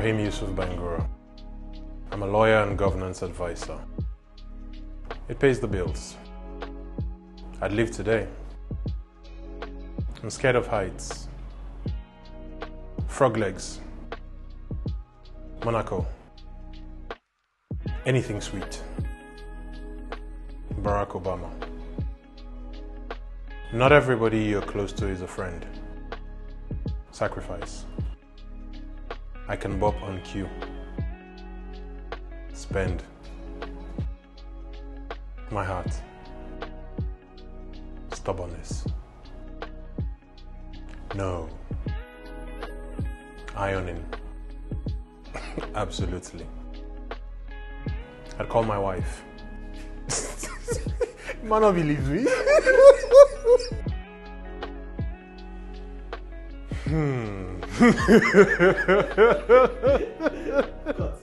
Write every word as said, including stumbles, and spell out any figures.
Ibrahim Yusuf Bangura. I'm a lawyer and governance advisor. It pays the bills. I'd live today. I'm scared of heights. Frog legs. Monaco. Anything sweet. Barack Obama. Not everybody you're close to is a friend. Sacrifice. I can bop on cue. Spend. My heart. Stubbornness. No. Ironing. Absolutely. I'd call my wife. You might not believe me. hmm.